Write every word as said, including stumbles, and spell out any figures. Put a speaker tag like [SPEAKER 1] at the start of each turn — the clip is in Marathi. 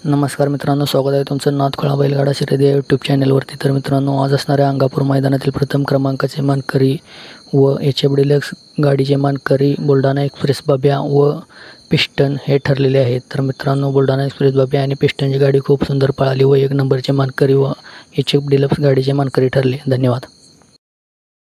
[SPEAKER 1] नमस्कार मित्रांनो, स्वागत आहे तुमचं नाथखोळा बैलगाडा शर्यती या यूट्यूब चॅनलवरती। तर मित्रांनो, आज असणाऱ्या अंगापूर मैदानातील प्रथम क्रमांकाचे मानकरी व एच एफ डिलक्स गाडीचे मानकरी बुलढाणा एक्सप्रेस बाब्या व पिस्टन हे ठरलेले आहेत। तर मित्रांनो, बुलढाणा एक्सप्रेस बाब्या आणि पिस्टनची गाडी खूप सुंदर पळाली व एक नंबरचे मानकरी व एच एफ डिलक्स गाडीचे मानकरी ठरले। धन्यवाद।